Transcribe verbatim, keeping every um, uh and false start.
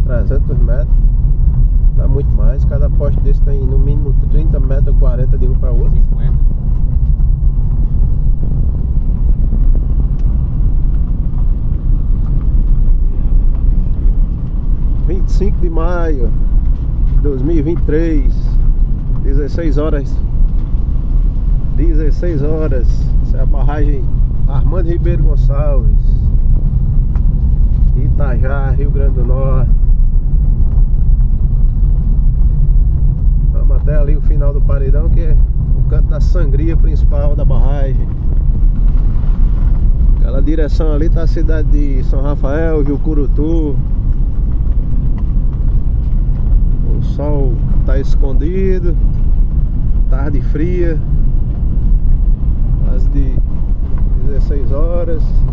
trezentos metros. Dá muito mais. Cada poste desse tem no mínimo trinta metros, quarenta de um para outro. cinquenta. vinte e cinco de maio de dois mil e vinte e três, dezesseis horas. dezesseis horas. Essa é a barragem Armando Ribeiro Gonçalves, Itajá, Rio Grande do Norte. Vamos até ali o final do paredão, que é o canto da sangria principal da barragem. Aquela direção ali tá a cidade de São Rafael, Jucurutu. O sol tá escondido, tarde fria, quase de dezesseis horas.